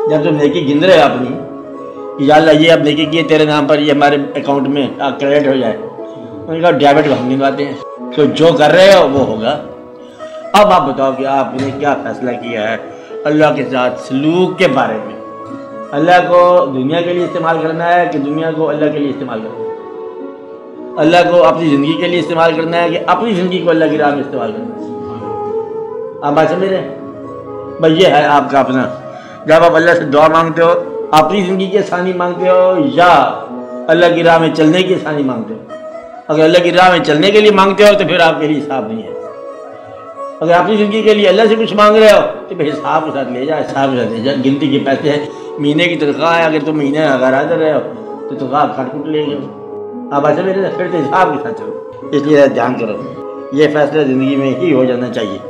जब तुम नेकी गिन रहे हो अपनी कि या अल्लाह ये अब नेकी किए तेरे नाम पर, ये हमारे अकाउंट में क्रेडिट हो जाए, उन्होंने कहा डेबिट हम गिनवाते हैं। तो जो कर रहे हो वो होगा। अब आप बताओ कि आपने क्या फैसला किया है अल्लाह के साथ सलूक के बारे में। अल्लाह को दुनिया के लिए इस्तेमाल करना है कि दुनिया को अल्लाह के लिए इस्तेमाल करना है? अल्लाह को अपनी ज़िंदगी के लिए इस्तेमाल करना है कि अपनी ज़िंदगी को अल्लाह की राह में इस्तेमाल करना है? आप बात समझ रहे हैं भाई? ये है आपका अपना। जब आप अल्लाह से दुआ मांगते हो अपनी ज़िंदगी की आसानी मांगते हो या अल्लाह की राह में चलने की आसानी मांगते हो? अगर अल्लाह की राह में चलने के लिए मांगते हो तो फिर आपके लिए हिसाब नहीं है। अगर अपनी ज़िंदगी के लिए अल्लाह से कुछ मांग रहे हो तो फिर हिसाब के साथ ले जा, हिसाब के साथ ले जा। गिनती के पैसे हैं, महीने की तनख्वाह है, अगर तुम महीने अगर आ रहे हो तो तनख्वाह खट कुट ले गए। अब ऐसे मेरे फिर तो हिसाब के साथ चलो। इसलिए ध्यान करो, ये फैसला ज़िंदगी में ही हो जाना चाहिए।